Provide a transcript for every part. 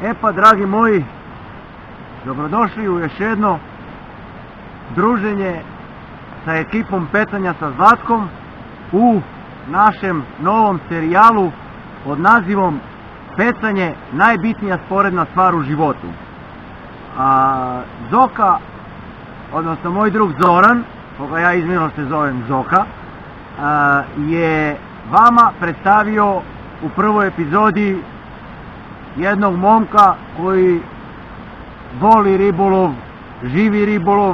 E pa, dragi moji, dobrodošli u još jedno druženje sa ekipom Pecanja sa Zlatkom u našem novom serijalu pod nazivom Pecanje, najbitnija sporedna stvar u životu. Zoka, odnosno moj drug Zoran, koga ja izmjerno se zovem Zoka, je vama predstavio u prvoj epizodi jednog momka koji voli ribolov, živi ribolov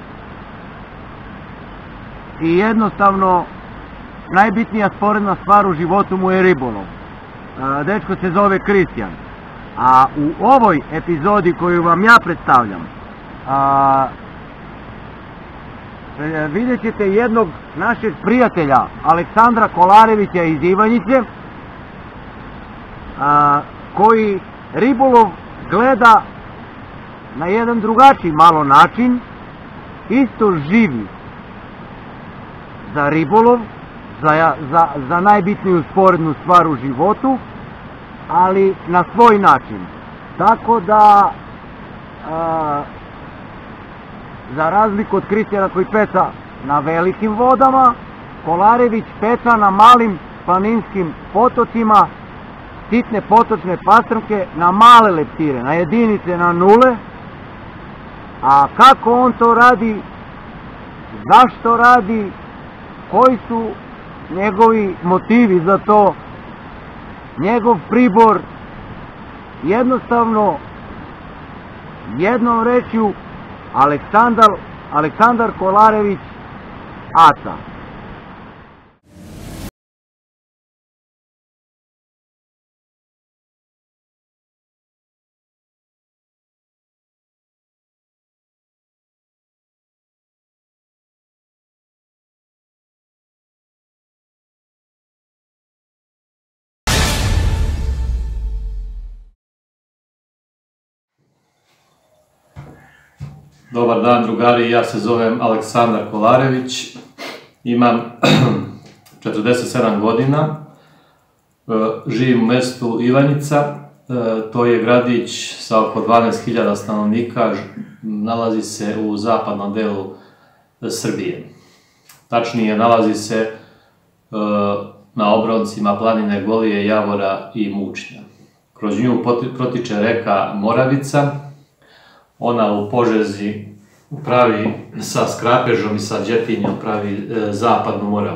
i jednostavno najbitnija sporedna stvar u životu mu je ribolov. Dečko se zove Kristijan. A u ovoj epizodi koju vam ja predstavljam vidjet ćete jednog našeg prijatelja Aleksandra Kolarevića iz Ivanjice, koji ribolov gleda na jedan drugačiji malo način, isto živi za ribolov, za najbitniju sporednu stvar u životu, ali na svoj način. Tako da, za razliku od Kristijana koji peca na velikim vodama, Kolarević peca na malim planinskim potocima, sitne potočne pastrnke, na male leptire, na jedinice, na nule. A kako on to radi, zašto radi, koji su njegovi motivi za to, njegov pribor, jednostavno, jednom rečju, Aleksandar Kolarević Aca. Dobar dan, drugari, ja se zovem Aleksandar Kolarević, imam 47 godina, živim u mjestu Ivanjica, to je gradić sa oko 12.000 stanovnika, nalazi se u zapadnom delu Srbije. Tačnije, nalazi se na obroncima planine Golije, Javora i Mučnja. Kroz nju protiče reka Moravica. Ona u Požezi pravi sa Skrapežom i sa Đetinjom pravi zapadnu Moravu.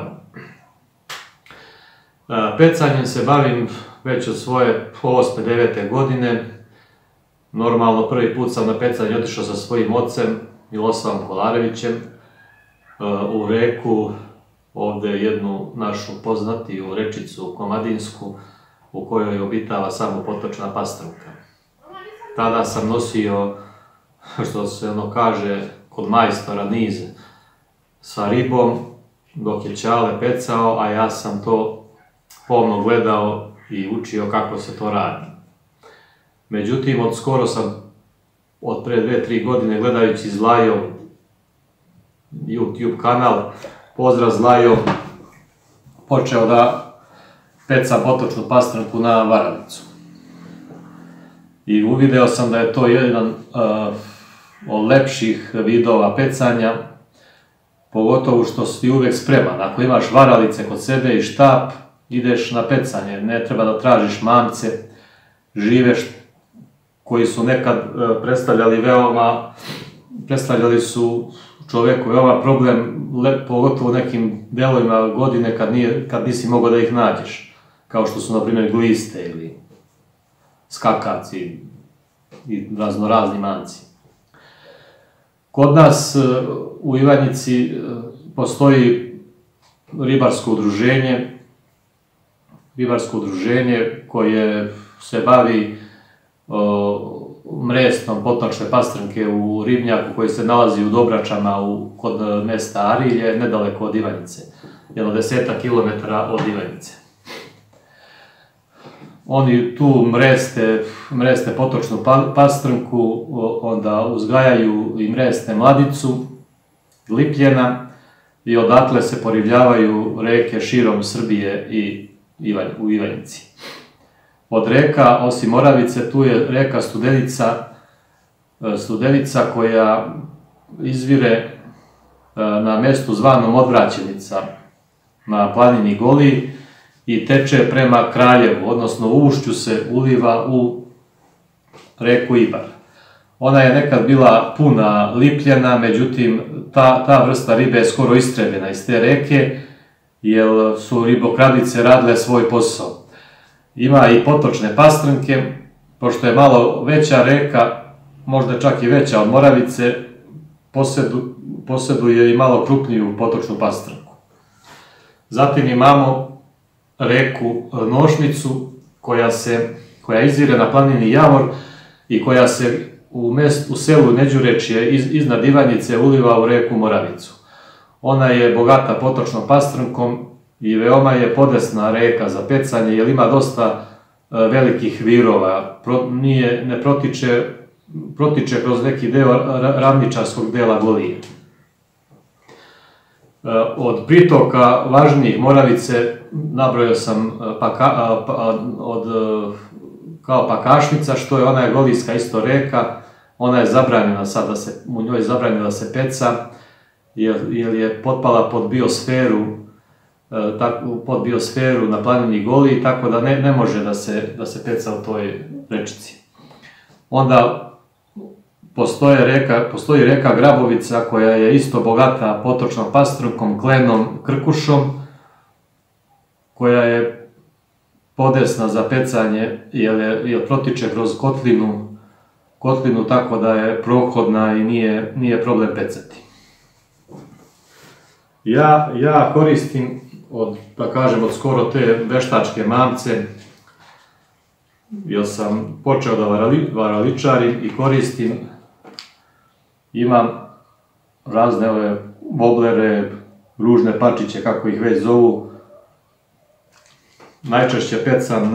Pecanjem se bavim već od svoje 8. 9. godine. Normalno, prvi put sam na pecanje otišao sa svojim ocem, Milosavom Kolarevićem, u reku, ovde jednu našu poznatiju rečicu Komadinsku, u kojoj obitava samo potočna pastrnka. Tada sam nosio, što se ono kaže, kod majstora niz sa ribom, dok je Ćale pecao, a ja sam to pomno gledao i učio kako se to radi. Međutim, skoro sam, od pre 2-3 godine, gledajući Zlajov YouTube kanal, pozdrav Zlajov, počeo da peca potočnu pastrnku na varalicu. I uvideo sam da je to jedan od lepših vidova pecanja, pogotovo što si uvek spreman. Ako imaš varalice kod sebe i štap, ideš na pecanje, ne treba da tražiš mamce, živeš, koji su nekad predstavljali su čoveku veoma problem, pogotovo u nekim delovima godine kad nisi mogao da ih nađeš, kao što su, na primjer, gliste ili skakavci i raznorazni manci. Kod nas u Ivanjici postoji ribarsko udruženje koje se bavi mrestom potočne pastrnke u ribnjaku koji se nalazi u Dobračama kod mesta Arilje, nedaleko od Ivanjice, jedno 10 kilometara od Ivanjice. Oni tu mreste potočnu pastrnku, onda uzgajaju i mreste mladicu, glipljena, i odatle se poribljavaju reke širom Srbije i u Ivanjici. Od reka, osim Moravice, tu je reka Studenica koja izvire na mjestu zvanom Odvraćenica na planini Goliji i teče prema Kraljevu, odnosno u ušću se uliva u reku Ibar. Ona je nekad bila puna lipljena, međutim ta vrsta ribe je skoro istrebljena iz te reke, jer su ribokradice radile svoj posao. Ima i potočne pastrnke, pošto je malo veća reka, možda čak i veća od Moravice, posjeduje i malo krupniju potočnu pastrnku. Zatim imamo reku Nošnicu, koja izvire na planini Javor i koja se u selu Međurečje iznad Ivanjice uliva u reku Moravicu. Ona je bogata potočnom pastrnkom i veoma je podesna reka za pecanje, jer ima dosta velikih virova, ne protiče kroz neki deo ravničarskog dela Golije. Od pritoka važnijih Moravice nabrojao sam kao Pakašnica, što je ona je golijska isto reka, ona je zabranjena sad u njoj je zabranjeno da se peca, jer je potpala pod biosferu na planini Goliji, tako da ne može da se peca u toj rečici. Onda postoji reka Grabovica koja je isto bogata potočnom pastrnkom, klenom, krkušom, koja je podesna za pecanje jer protiče kroz kotlinu tako da je prohodna i nije problem pecati. Ja koristim od skoro te veštačke mamce, jer sam počeo da varaličarim i imam razne ove voblere, ružne pačiće, kako ih već zovu. Najčešće pecam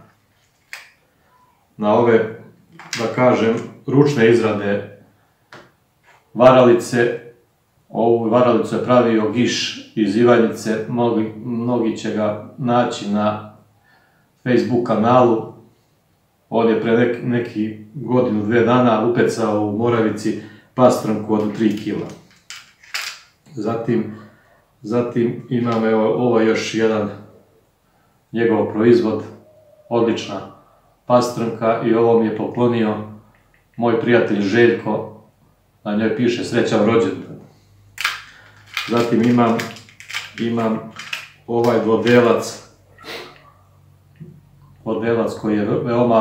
na ove, ručne izrade varalice. Ovu varalicu je pravio Giš iz Ivanjice, mnogi će ga naći na Facebook kanalu. On je pre neki godinu, 2 dana upecao u Moravici pastrnku od 3 kila. Zatim imam ovo još jedan njegov proizvod, odlična pastrnka, i ovo mi je poklonio moj prijatelj Željko, na njoj piše srećan rođendan. Zatim imam ovaj dvodelac koji je veoma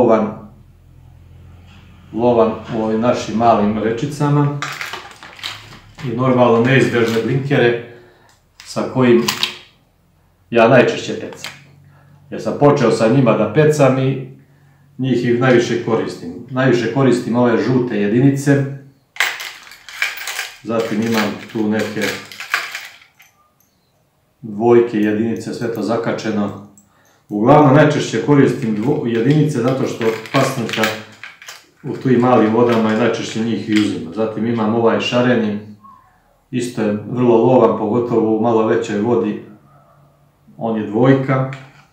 lovan u ovim našim malim rečicama i normalno neizbježne blinkere sa kojim ja najčešće pecam. Jer sam počeo sa njima da pecam i njih ih najviše koristim. Najviše koristim ove žute jedinice. Zatim imam tu neke dvojke jedinice, sve to zakačeno. Uglavnom najčešće koristim jedinice zato što pastrnka u tim malim vodama i najčešće njih i uzima. Zatim imam ovaj šareni, isto je vrlo lovan, pogotovo u malo većoj vodi. On je dvojka.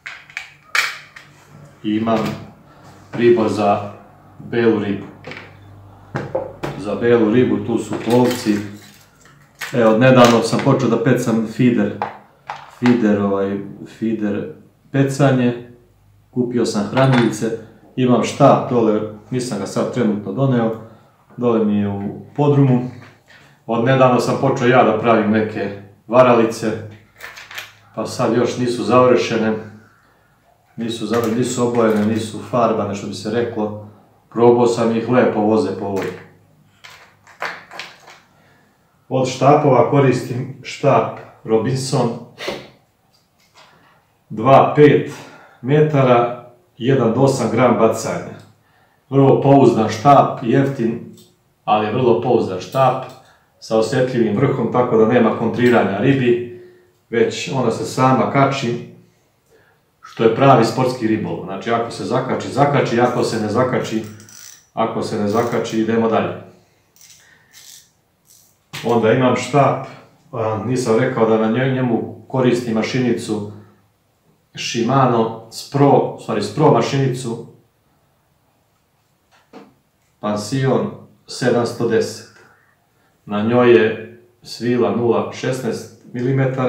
I imam pribor za belu ribu. Za belu ribu tu su plovci. Evo, nedavno sam počeo da pecam fider pecanje. Kupio sam hranilice. Imam štap dole, nisam ga sad trenutno doneo. Dole mi je u podrumu. Od nedavno sam počeo ja da pravim neke varalice. Pa sad još nisu završene. Nisu obojene, nisu farbane, što bi se reklo. Probao sam ih, lepo voze po vodi. Od štapova koristim štap Robinson 2,5 metara, 1 do 8 gram bacanja. Vrlo pouzdan štap, jeftin, ali je vrlo pouzdan štap sa osjetljivim vrhom, tako da nema kontriranja ribi, već ona se sama kači, što je pravi sportski ribolov. Znači, ako se zakači, ako se ne zakači, idemo dalje. Onda imam štap, nisam rekao da na njemu koristim mašinicu Shimano Spro mašinicu Pansion 710. Na njoj je svila 0,16 mm.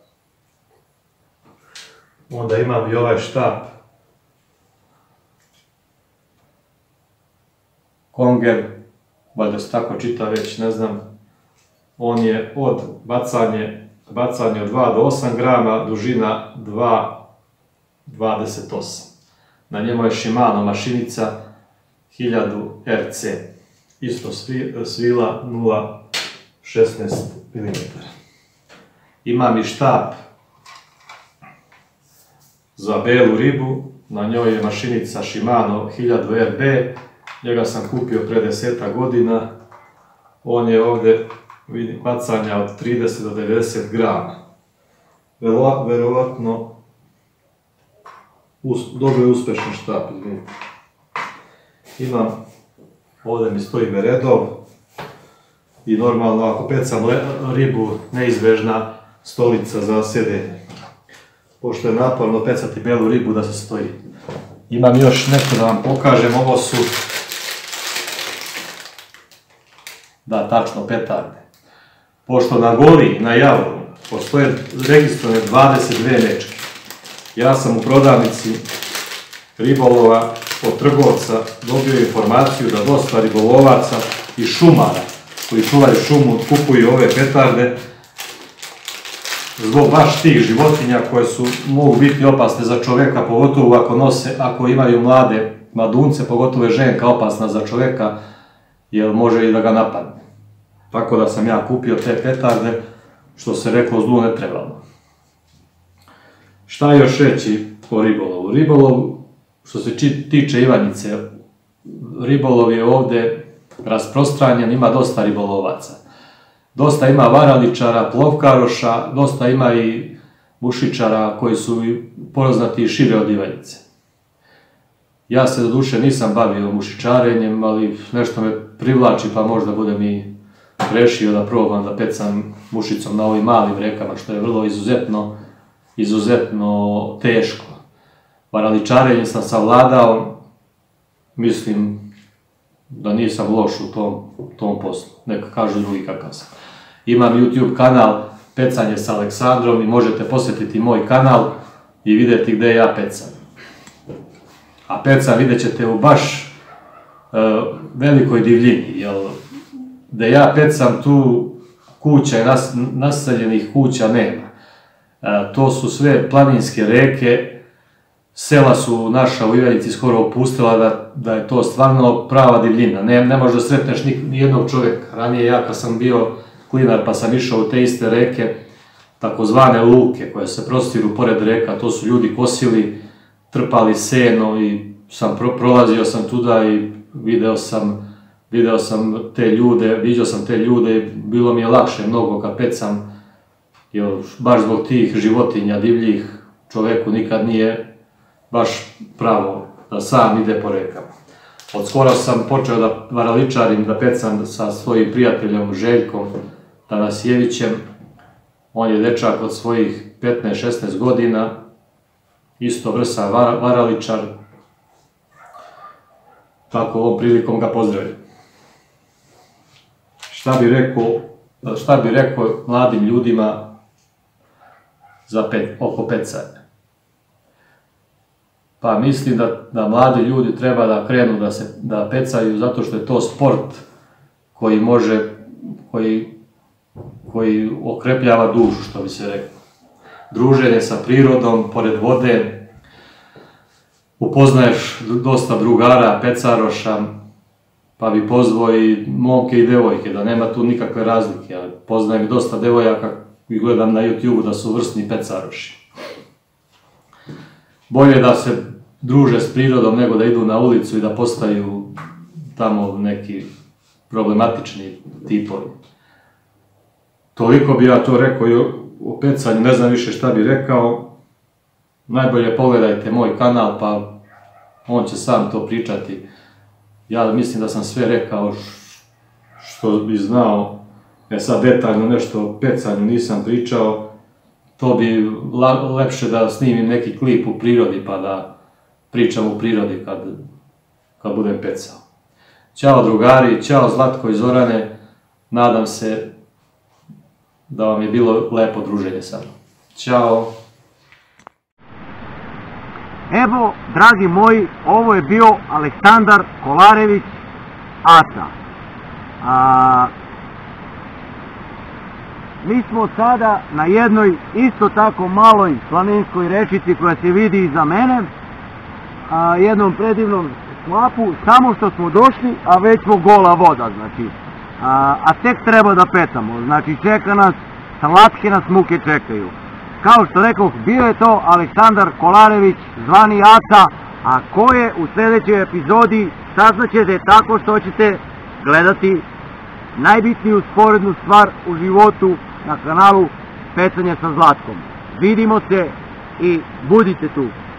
Onda imam i ovaj štap Konger, valjda se tako čita već, ne znam. On je od bacanje od 2 do 8 grama, dužina 2,28. Na njemu je Shimano mašinica 1000 RC. Isto svila 0,16 mm. Imam i štap za belu ribu, na njoj je mašinica Shimano 1000 RB, njega sam kupio pre 10 godina, on je ovdje bacanja od 30 do 90 grama. Verovatno dobro je uspešan štap. Imam, ovdje mi stoji Beredov i normalno ako pecam ribu, neizbežna stolica za sjedenje. Pošto je naporno pecati belu ribu da se stoji. Imam još nešto da vam pokažem, ovo su, da, tačno, petarde. Pošto na Goli i na Javoru postoje registrovane 22 mečke, ja sam u prodavnici ribolova od trgovca dobio informaciju da dosta ribolovaca i šumara koji čuvaju šumu kupuju ove petarde zbog baš tih životinja koje mogu biti opasne za čovjeka, pogotovo ako imaju mlade mladunce, pogotovo je ženka opasna za čovjeka, jer može i da ga napadne. Tako da sam ja kupio te petarde, što se reklo zlu ne trebalo. Šta još reći o ribolovu? Ribolov, što se tiče Ivanjice, ribolov je ovdje rasprostranjen, ima dosta ribolovaca. Dosta ima varaličara, plovkaroša, dosta ima i mušičara koji su poznati i šire od Ivanjice. Ja se doduše nisam bavio mušičarenjem, ali nešto me privlači pa možda budem i rešio da probam da pecam mušicom na ovim malim rekama, što je vrlo izuzetno teško. Varaličarenje sam savladao, mislim da nisam loš u tom poslu, neka kažu drugi kakav sam. Imam YouTube kanal Pecanje s Aleksandrom i možete posjetiti moj kanal i vidjeti gdje ja pecam. A pecam vidjet ćete u baš velikoj divljini, jer gdje ja pecam tu kuća i naseljenih kuća nema. To su sve planinske reke, sela su naša u Ivanjici skoro opustila da je to stvarno prava divljina. Ne možeš da sretneš ni jednog čovjeka. Ranije ja kad sam bio klinar pa sam išao u te iste reke, takozvane luke koje se prostiru pored reka, to su ljudi kosili, trpali seno i prolazio sam tuda i vidio sam te ljude, viđao sam te ljude i bilo mi je lakše mnogo kad pecam, jer baš zbog tih životinja divljih čovjeku nikad nije baš pravo da sam ide po rekama. Od skoro sam počeo da varaličarim, da pecam sa svojim prijateljom Željkom Tanasijevićem. On je dečak od svojih 15-16 godina, isto vrsa varaličar, tako ovom prilikom ga pozdravim. Šta bi rekao mladim ljudima oko pecanja? Pa mislim da mladi ljudi treba da krenu da pecaju zato što je to sport koji okrepljava dušu, što bi se reklo. Druženje sa prirodom, pored vode, upoznaješ dosta drugara, pecaroša, pa bi pozvao i momke i devojke, da nema tu nikakve razlike. Ja poznajem dosta devojaka i gledam na YouTube da su vrsni pecaroši. Bolje da se druže s prirodom nego da idu na ulicu i da postaju tamo neki problematični tipovi. Toliko bi ja to rekao i o pecanju, ne znam više šta bi rekao. Najbolje pogledajte moj kanal, pa on će sam to pričati. Ja mislim da sam sve rekao što bi znao. Sad detaljno nešto o pecanju nisam pričao. to bi lepše da snimim neki klip u prirodi pa da pričam u prirodi kad budem pecao. Ćao drugari, ćao Zlatko i Zorane, nadam se da vam je bilo lepo druženje sa mnom. Ćao! Evo, dragi moji, ovo je bio Aleksandar Kolarević, Aca. Mi smo sada na jednoj isto tako maloj planinskoj rečici koja se vidi iza mene, jednom predivnom slapu, samo što smo došli, a već smo gola voda, znači. A tek treba da pecamo, znači čeka nas, slatke nas muke čekaju. Kao što rekao, bio je to Aleksandar Kolarević, zvani Aca, a ko je u sljedećoj epizodi saznaćete tako što ćete gledati najbitniju sporednu stvar u životu na kanalu Pecanje sa Zlatkom. Vidimo se i budite tu!